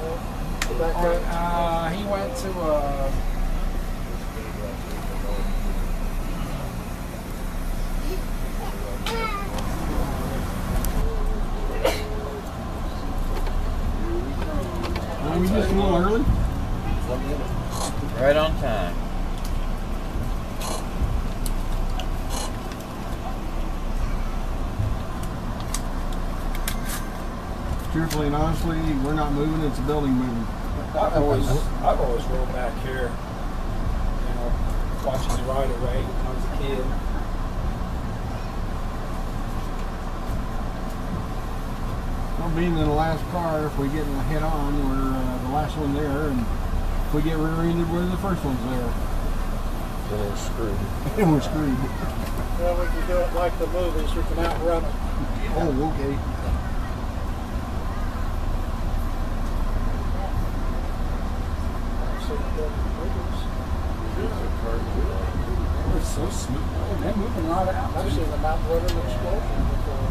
He went to Are we just a little early? Right on time. Truthfully and honestly, we're not moving, it's a building moving. I've always rolled back here, you know, watching the right of way when I was a kid. Well, being in the last car, if we get head on, we're the last one there, and if we get rear-ended, we're the first ones there. Then we're screwed. And we're screwed. Well, we can do it like the movies, we can outrun them. Oh, okay. It's so smooth. They're moving right out. I've seen them outrun an explosion before.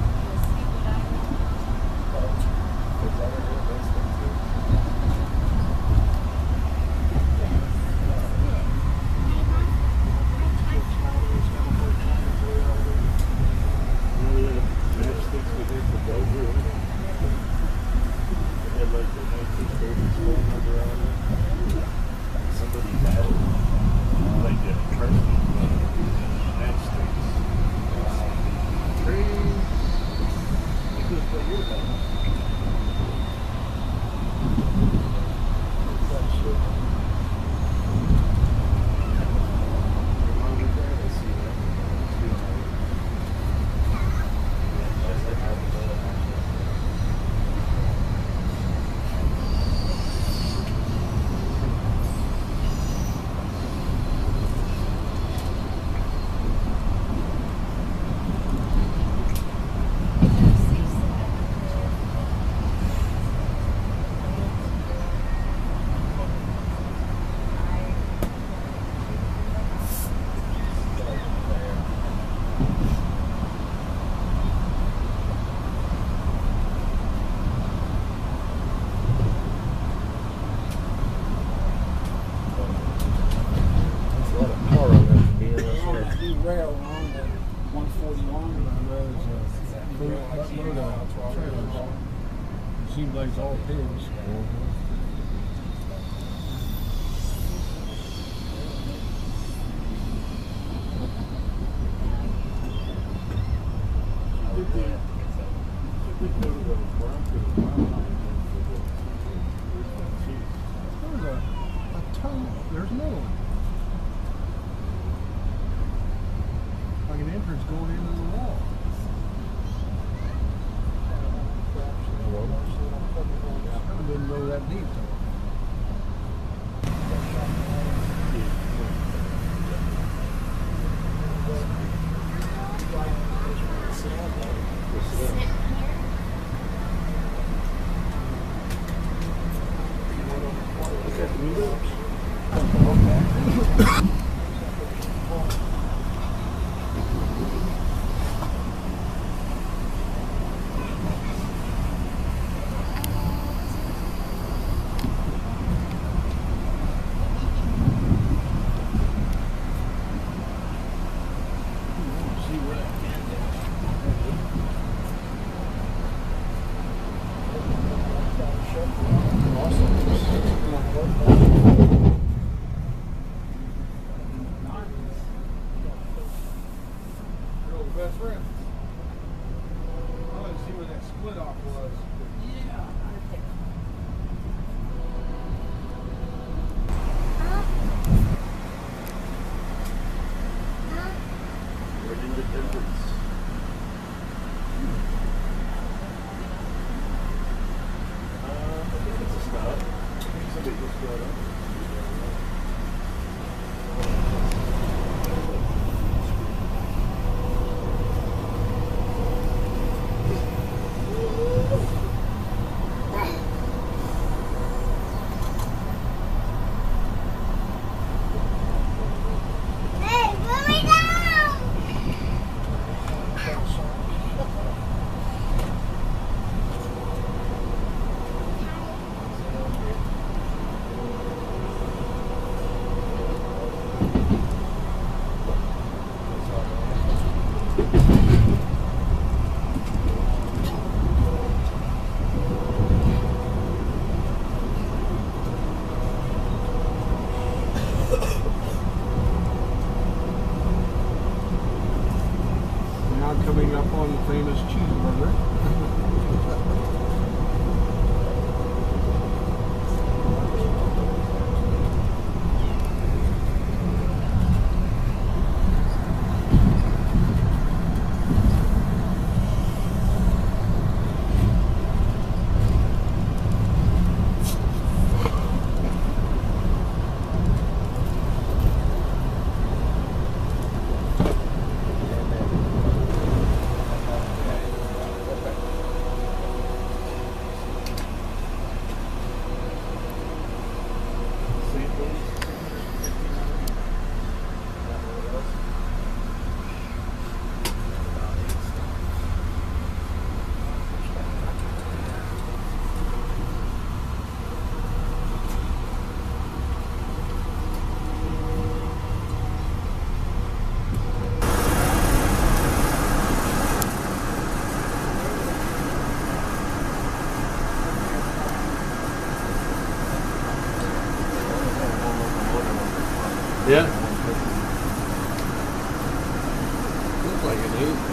Rail on the 141 Seems like it's all pigs. There's a ton. There's another one. Like an entrance going into the wall. I didn't go that deep though. Best friend. I wanted to see where that split off was. Yeah. We're in the difference. I think it's a stop. Somebody just got up. Yeah. Looks like it is.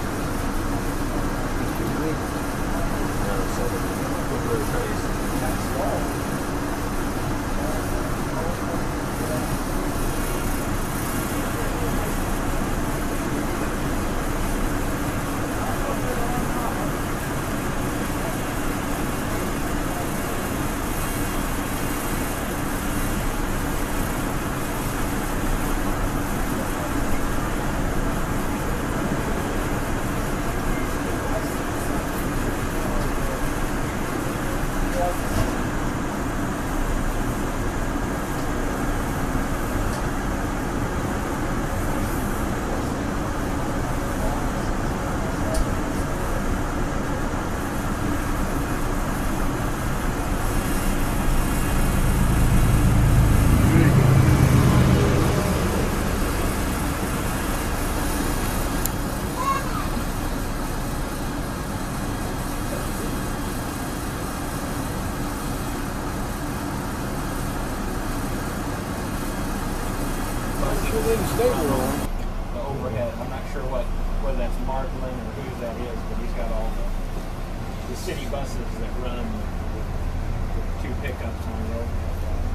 The overhead. I'm not sure whether that's Marklin or whose that is, but he's got all the city buses that run with 2 pickups on the overhead.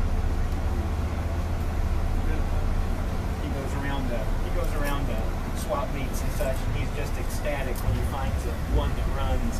He goes around the swap meets and such, and he's just ecstatic when he finds one that runs.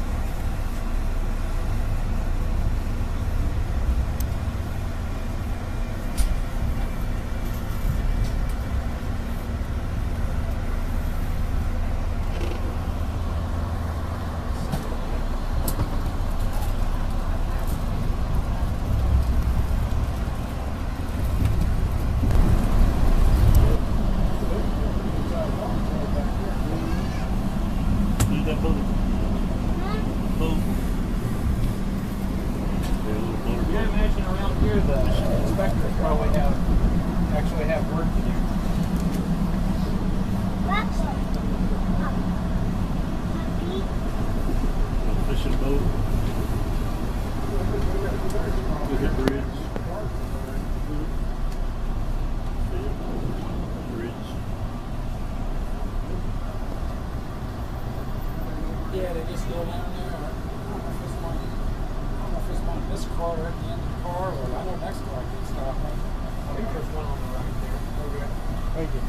Yeah, they just go down there. I don't know if it's one in this car or at the end of the car, or I know next car can stop. I think there's one on the right there. Okay. Thank you.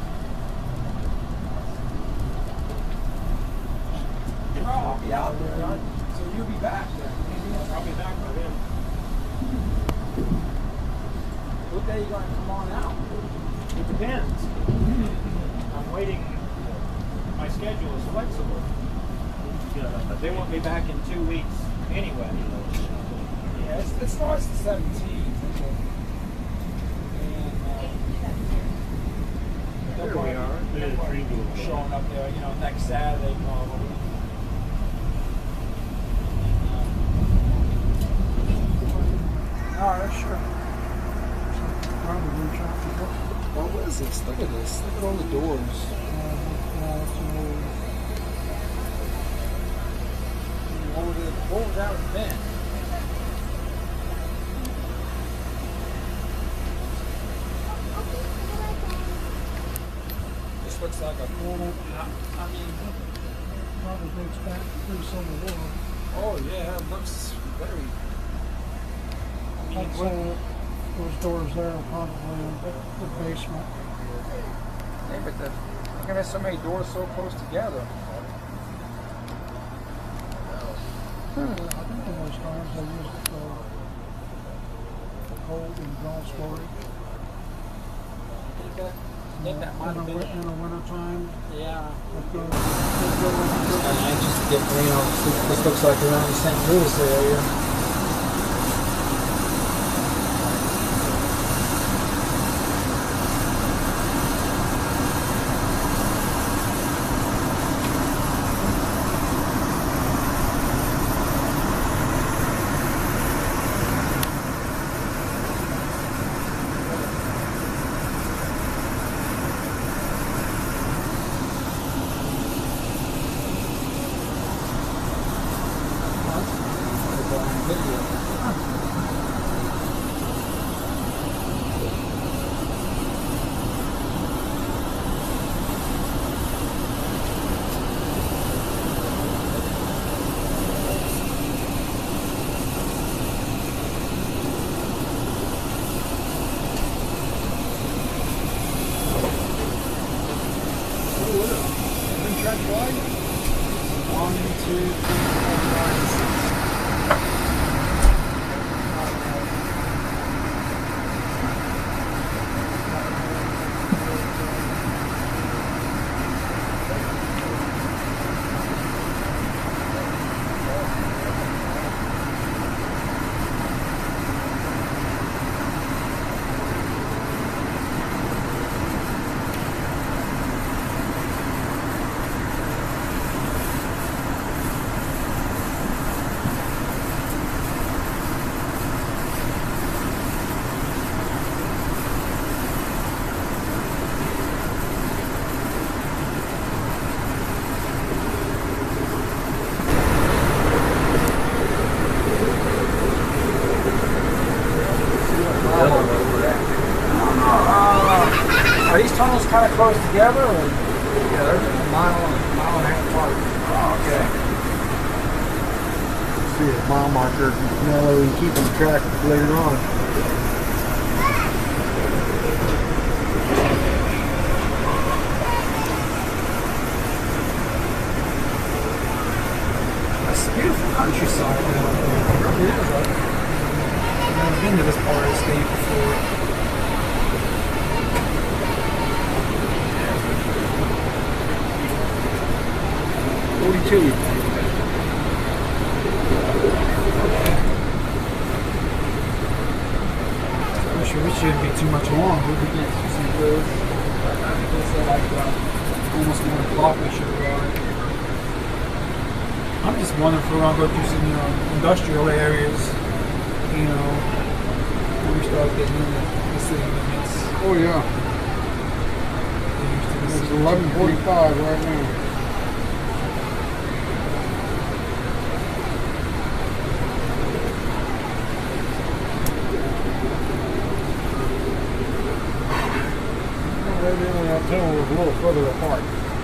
I'll be out there. So you'll be back then. I'll be back by then. What day are you going to come on out? It depends. I'm waiting. My schedule is flexible. They want me back in 2 weeks anyway. Yeah, it starts the 17th. There we are. Showing up there, next Saturday probably. Alright, sure. Well, what is this? Look at this. Look at all the doors. What was that then? This looks like a Probably dates back to Civil War. oh yeah, it looks very. I'd say those doors there are probably in the basement. Yeah, but look at so many doors so close together. I think in those times they used it for cold and dry storage. I think that might have been in the wintertime. Yeah. I'm anxious to get, this looks like around the St. Louis area. Are these tunnels kind of close together? Or? Yeah, they're a mile and a half apart. Oh, okay. See a mile marker. Now we can keep them track later on. That's a beautiful countryside. It is. I've never been to this part of the state before. 42. I'm sure we shouldn't be too much longer. We can't see some roads. It's like almost 1 o'clock we should arrive. I'm just wondering if we're going to go through some industrial areas, when we start getting into the city limits. Oh yeah. It's 11:45 right now. Maybe that tunnel was a little further apart.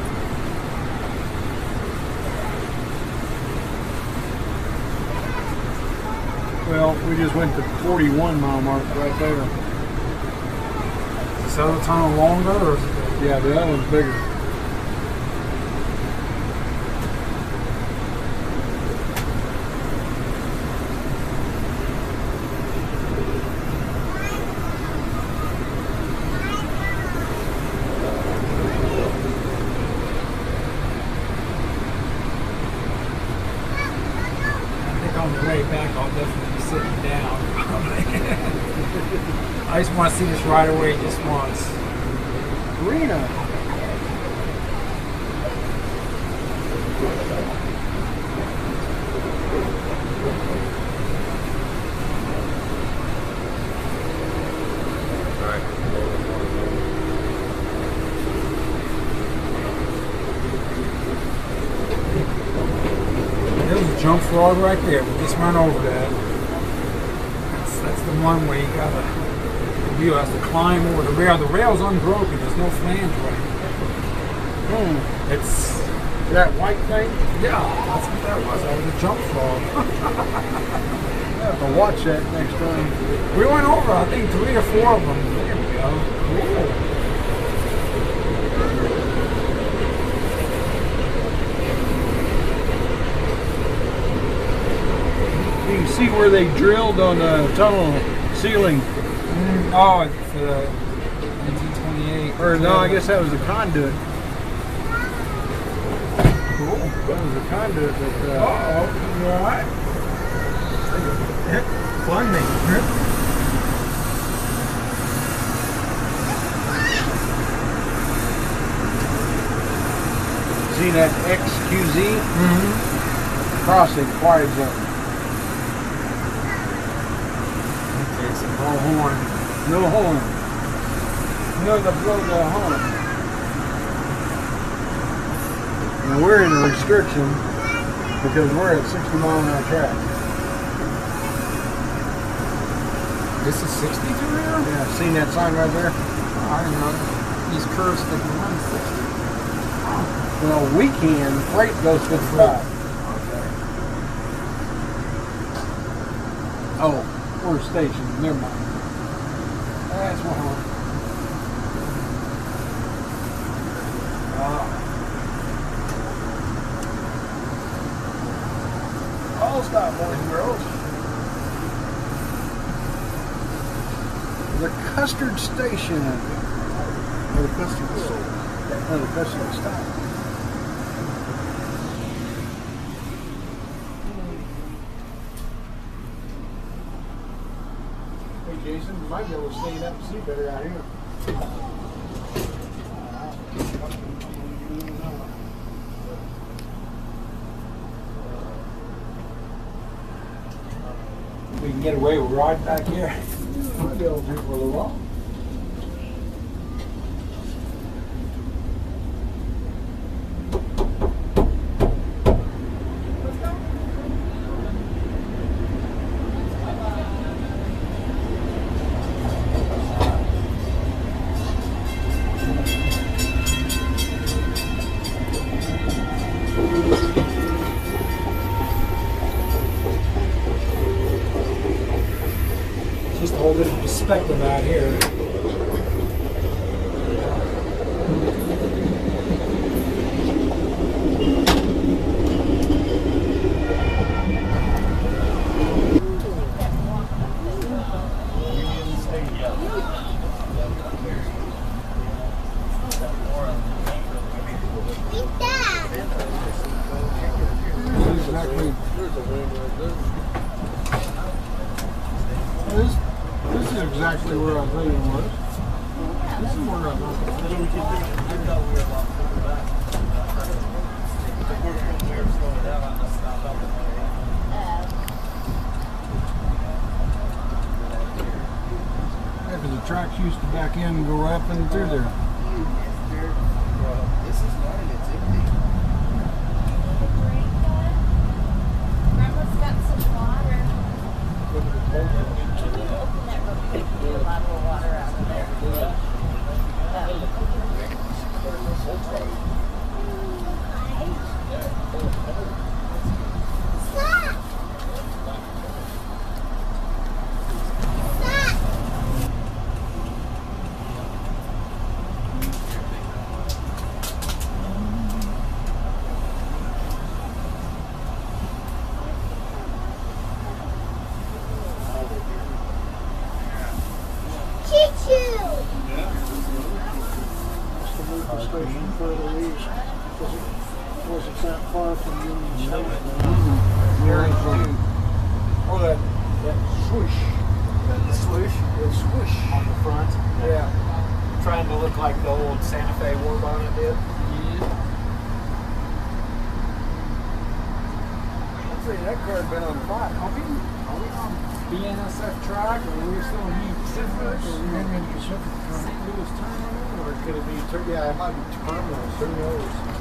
Well, we just went to 41 mile mark right there. Is this other tunnel longer, or is it? Yeah, the other one's bigger. On the way back, I'll definitely be sitting down. I just want to see this right away just once. Arena. Jump frog right there. We just run over that. That's the one way you gotta. You have to climb over the rail. The rail's unbroken. There's no flange right. It's that white thing. Yeah, that's what that was. That was a jump frog. I have to watch that next time. We went over, I think, 3 or 4 of them. There we go. Cool. You can see where they drilled on the tunnel ceiling. Oh, it's 1928. Or no, I guess that was the conduit. Cool. That was the conduit that. Uh-oh. You alright? Fun me. See that XQZ? Crossing quiet zone. No horn. No horn. No to blow the horn. Now we're in a restriction because we're at 60 mile an hour track. This is 60 through here? Yeah, seen that sign right there? I didn't know. These curves that can run 60. Well, we can. Freight goes 55. Okay. Oh, we're stationed. Never mind. That's one. All stop, boys and girls. The Custard Station. Or the Custard Store. No, the Custard Stop. Hey Jason, you might be able to stand up and see better out here. We can get away with riding back here. Might be able to do for a little while. expecting that here. This is exactly where I thought it was. This is where I thought it was. Yeah, because the tracks used to back in and go up and through there. This is mine, it's empty. Grandma's got some water. Open that real quick. Get a lot of water out of there. Stop! Station further east because it wasn't that far from Union Station. Very true. Oh, that swoosh. The swoosh The swoosh. on the front. Yeah. Trying to look like the old Santa Fe war bonnet did. I'd say that car had been on fire. Are we on BNSF track, or are we still in Union Pacific, or Union Pacific. St. Louis Terminal, or could it be, yeah, it might be terminals, who knows?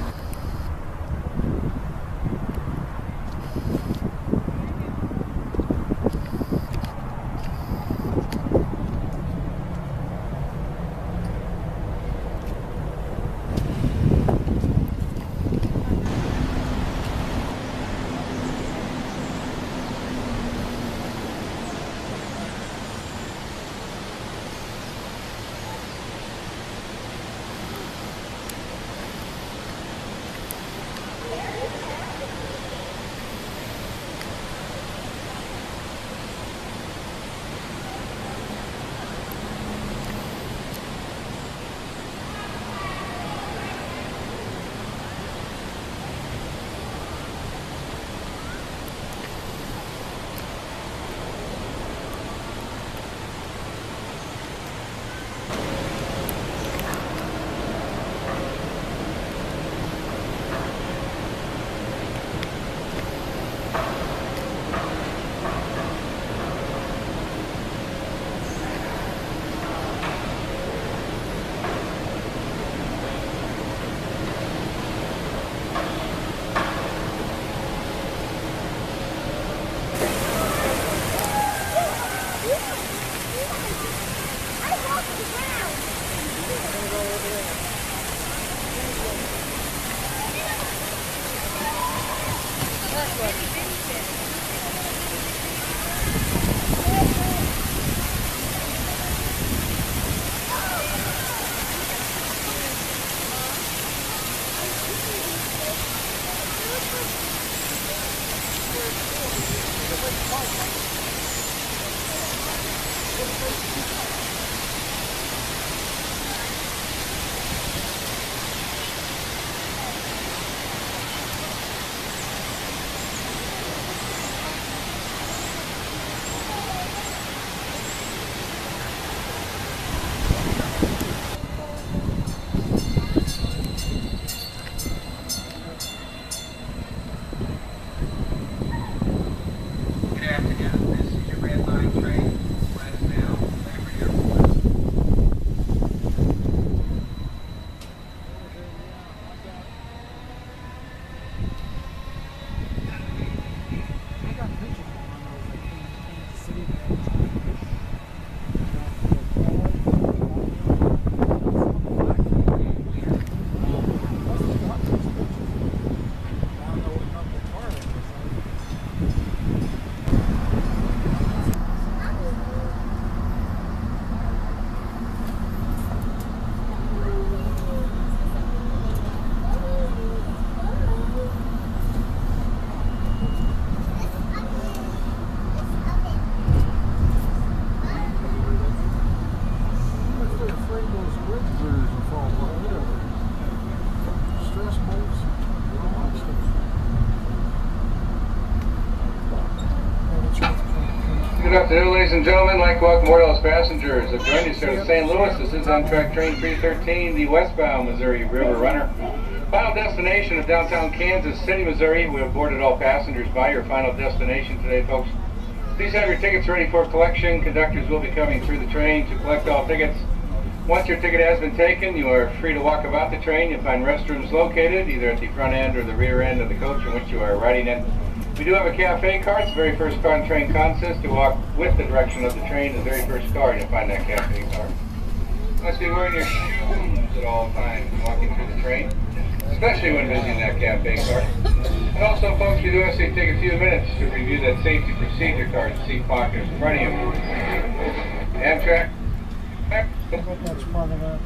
Good afternoon, ladies and gentlemen. I'd like to welcome more of those passengers who have joined us here to St. Louis. This is Amtrak train 313, the westbound Missouri River Runner. Final destination of downtown Kansas City, Missouri. We have boarded all passengers by your final destination today, folks. Please have your tickets ready for collection. Conductors will be coming through the train to collect all tickets. Once your ticket has been taken, you are free to walk about the train. You'll find restrooms located either at the front end or the rear end of the coach in which you are riding in. We do have a cafe car. It's the very first car in train consist to walk with the direction of the train. The very first car, you'll find that cafe car. You must be wearing your shoes at all times walking through the train, especially when visiting that cafe car. And also, folks, we do ask you to take a few minutes to review that safety procedure card seat pocket in front of you. Amtrak. I bet that's part of that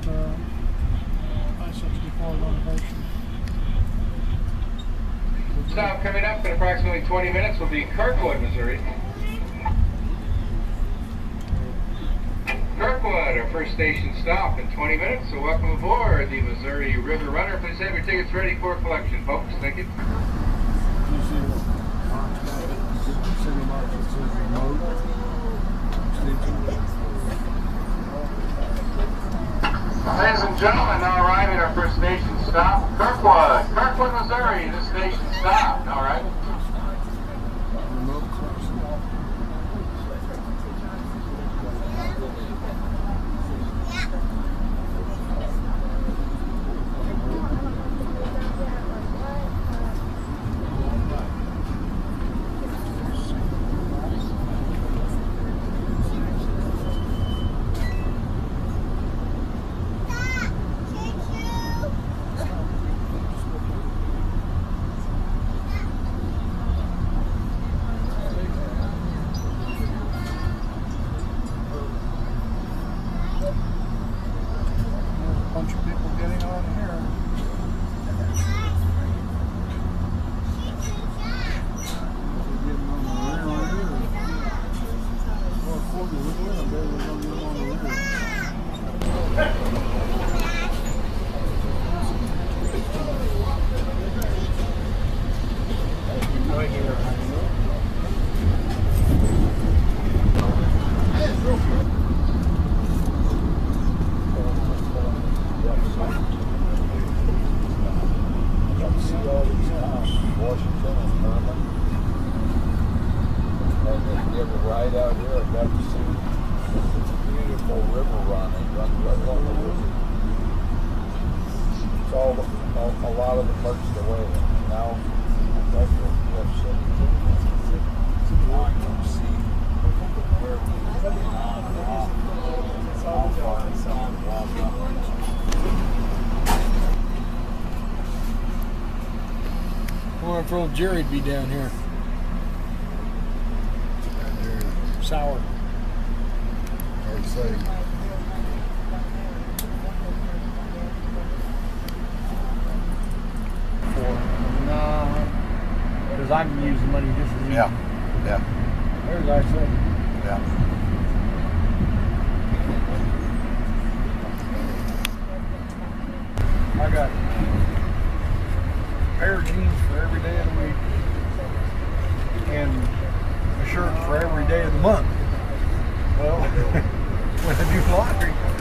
I-64 renovation. Stop coming up in approximately 20 minutes will be Kirkwood, Missouri. Kirkwood, our first station stop in 20 minutes, so welcome aboard the Missouri River Runner. Please have your tickets ready for collection, folks. Thank you. Ladies and gentlemen, now arriving at our first station stop, Kirkwood. Kirkwood, Missouri, this station stop. All right. Bunch of people getting on here. Right out here, I've never seen a beautiful river run. It runs right along the river. It's all a lot of the parts of the way. Now, that's what we have said. Now I can see where we're getting on and off. How far it's on and off. I wonder if old Jerry'd be down here. Sour. Hard to say. No, because I can use the money just as easy. Yeah. There's our thing. Yeah. I got a pair of jeans for every day of the week and a shirt for every day of the month. Well, when I do laundry,